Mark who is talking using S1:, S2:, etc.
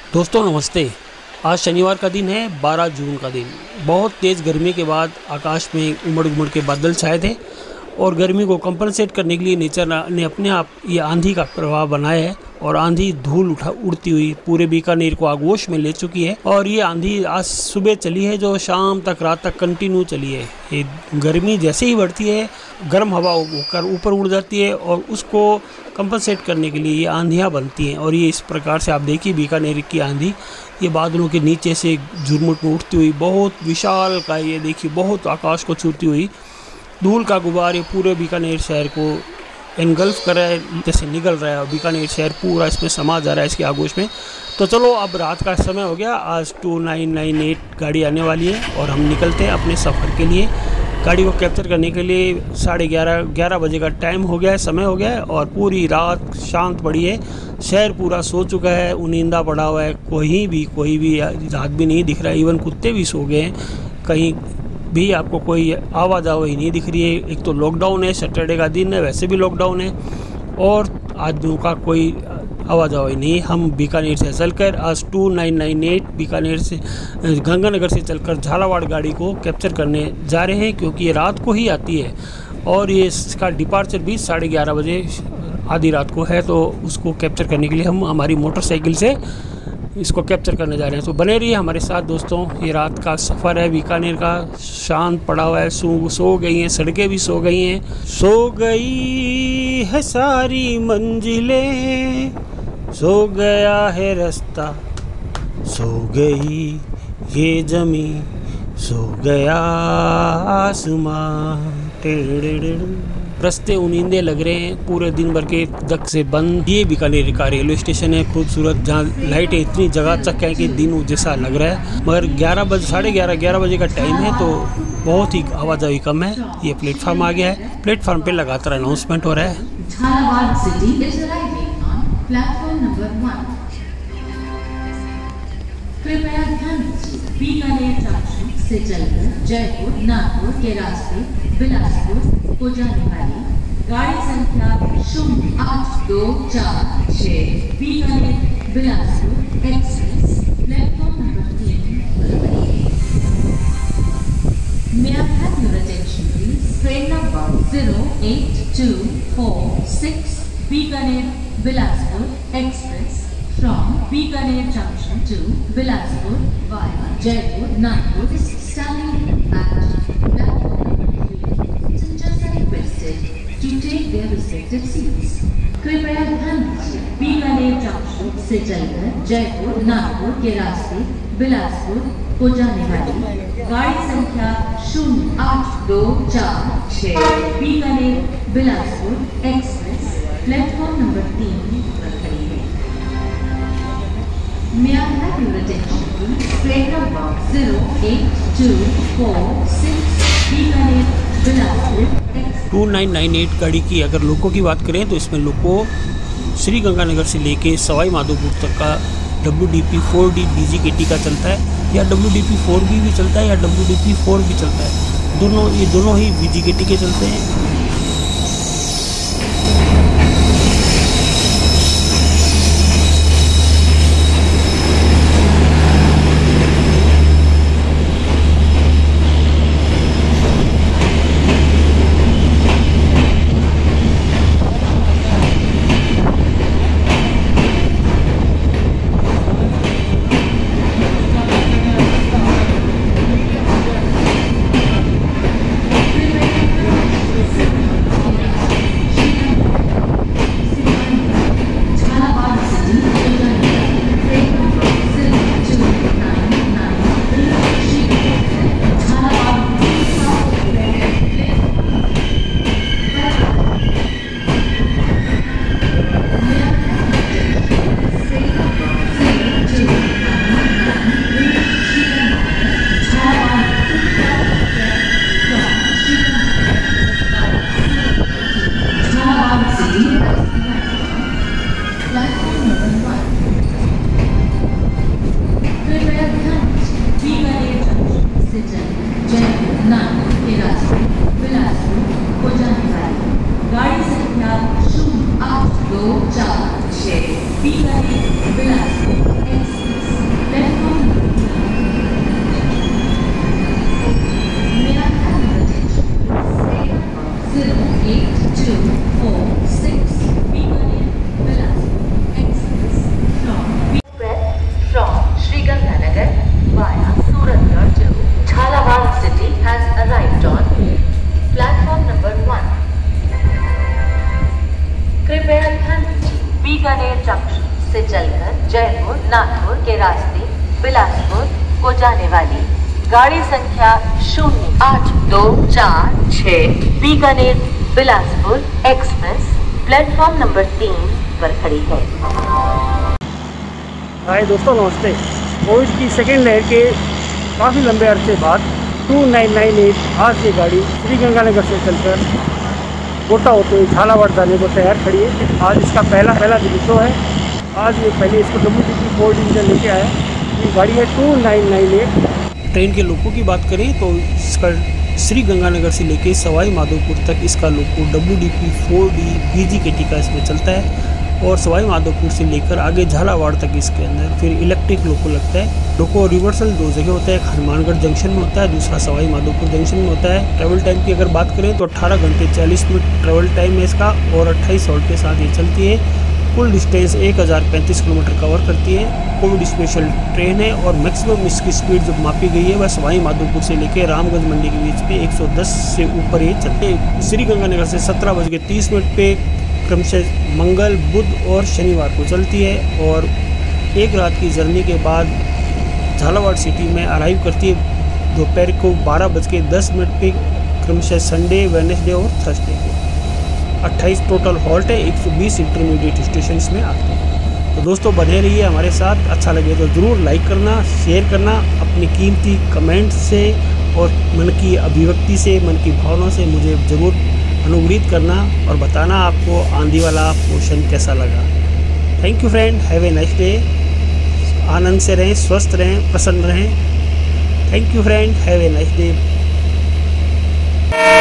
S1: दोस्तों नमस्ते। आज शनिवार का दिन है, 12 जून का दिन। बहुत तेज़ गर्मी के बाद आकाश में उमड़ उमड़ के बादल छाए थे और गर्मी को कंपनसेट करने के लिए नेचर ने अपने आप ये आंधी का प्रभाव बनाया है और आंधी धूल उड़ती हुई पूरे बीकानेर को आगोश में ले चुकी है। और ये आंधी आज सुबह चली है जो शाम तक रात तक कंटिन्यू चली है। ये गर्मी जैसे ही बढ़ती है गर्म हवा होकर ऊपर उड़ जाती है और उसको कंपनसेट करने के लिए ये आंधियाँ बनती हैं। और ये इस प्रकार से आप देखिए बीकानेर की आंधी ये बादलों के नीचे से झुरमुट में उठती हुई बहुत विशाल का ये देखिए बहुत आकाश को छूती हुई धूल का गुबार ये पूरे बीकानेर शहर को एनगल्फ कर रहा है, जैसे निगल रहा है और बीकानेर शहर पूरा इसमें समा जा रहा है इसके आगोश में। तो चलो अब रात का समय हो गया, आज 2998 गाड़ी आने वाली है और हम निकलते हैं अपने सफ़र के लिए। गाड़ी को कैप्चर करने के लिए 11:30 बजे का टाइम हो गया है, समय हो गया है और पूरी रात शांत पड़ी है। शहर पूरा सो चुका है, उनींदा पड़ा हुआ है, कोई भी रात भी नहीं दिख रहा है। इवन कुत्ते भी सो गए हैं, कहीं भी आपको कोई आवाज़ नहीं दिख रही है। एक तो लॉकडाउन है, सैटरडे का दिन है, वैसे भी लॉकडाउन है और आदमियों का कोई आवाज़ नहीं। हम बीकानेर से चलकर आज 2998 बीकानेर से गंगानगर से चलकर झालावाड़ गाड़ी को कैप्चर करने जा रहे हैं क्योंकि ये रात को ही आती है और ये इसका डिपार्चर भी 11:30 बजे आधी रात को है। तो उसको कैप्चर करने के लिए हम हमारी मोटरसाइकिल से इसको कैप्चर करने जा रहे हैं। तो बने रहिए हमारे साथ दोस्तों। ये रात का सफ़र है बीकानेर का, शांत पड़ा हुआ है, सो गई हैं सड़कें भी, सो गई हैं, सो गई है सारी मंजिलें, सो गया है रास्ता, सो गई ये ज़मीं, सो गया आसमां। रास्ते उनींदे लग रहे हैं, पूरे दिन भर के दक से बंद। ये बीकानेर का रेलवे स्टेशन है खूबसूरत, जहाँ लाइटें इतनी जगह है कि दिन जैसा लग रहा है। मगर 11 बजे का टाइम है तो बहुत ही आवाजाही कम है। ये प्लेटफार्म आ गया है, प्लेटफार्म पे लगातार अनाउंसमेंट हो रहा है।
S2: Jhalawar city is arriving on platform number 1। कृपया ध्यान दीजिए, बीकानेर जंक्शन से चलकर जयपुर, नागपुर के रास्ते बिलासपुर को जाने वाली गाड़ी संख्या 082446 Bikaner Bilaspur express platform number 3 पर खड़ी है। May I have your attention please? Train number 08246 Bikaner Bilaspur express from Bikaner Junction to Bilaspur via Jaipur, Nagpur is standing at platform number 3. Passengers are requested to take their respective seats. कृपया ध्यान दीजिए, Bikaner junction से चलकर जयपुर, नागपुर के रास्ते बिलासपुर को जाने वाली गाड़ी संख्या 082446 Bikaner Bilaspur express platform number 3 पर खड़ी है। May I have your attention please? Train number 08246 Bikaner Bilaspur
S1: 2998 गाड़ी की अगर लोको की बात करें तो इसमें लोको श्री गंगानगर से लेके सवाई माधोपुर तक का WDP 4D BGKT का चलता है या WDP 4B भी चलता है या WDP 4 भी चलता है। ये दोनों ही BGKT के चलते हैं।
S2: नागपुर के रास्ते बिलासपुर को जाने वाली गाड़ी संख्या 0824 Bikaner Bilaspur express platform number 3 पर खड़ी है।
S1: हाय दोस्तों, नमस्ते। कोविड की सेकेंड लहर के काफ़ी लंबे अरसे बाद 2998 आज ये गाड़ी श्री गंगानगर से चलकर गोटा होते हुए झालावाड़ जाने को तैयार खड़ी है। आज इसका पहला दिन शो है। आज ये पहले इसको WDP4 डिवीजन लेके आया। ये गाड़ी है 2998। ट्रेन के लोको की बात करें तो इसका श्री गंगानगर से लेके सवाई माधोपुर तक इसका लोको WDP4D BG कैटेगरी का इसमें चलता है और सवाई माधोपुर से लेकर आगे झालावाड़ तक इसके अंदर फिर इलेक्ट्रिक लोको लगता है। लोको रिवर्सल दो जगह होता है, एक हनुमानगढ़ जंक्शन में होता है, दूसरा सवाई माधोपुर जंक्शन में होता है। ट्रैवल टाइम की अगर बात करें तो 18 घंटे 40 मिनट ट्रैवल टाइम है इसका और 28 हॉल्ट के साथ ये चलती है। कुल डिस्टेंस 1035 किलोमीटर कवर करती है। कोविड स्पेशल ट्रेन है और मैक्सिमम इसकी स्पीड जो मापी गई है वह सवाई माधोपुर से लेकर रामगंज मंडी के बीच पे 110 से ऊपर ये चलते हैं। श्री गंगानगर से 17:30 पे क्रमशः मंगल, बुध और शनिवार को चलती है और एक रात की जर्नी के बाद झालावाड़ सिटी में अराइव करती है दोपहर को 12:10 पे क्रमशः संडे, वेडनेसडे और थर्सडे को। 28 टोटल हॉल्ट है, 120 इंटरमीडिएट स्टेशन में आते हैं। तो दोस्तों बने रहिए हमारे साथ। अच्छा लगे तो ज़रूर लाइक करना, शेयर करना, अपनी कीमती कमेंट से और मन की अभिव्यक्ति से, मन की भावनाओं से मुझे ज़रूर अनुग्रहित करना और बताना आपको आंधी वाला पोर्शन कैसा लगा। Thank you friend, have a nice day. आनंद से रहें, स्वस्थ रहें, प्रसन्न रहें। Thank you friend, have a nice day.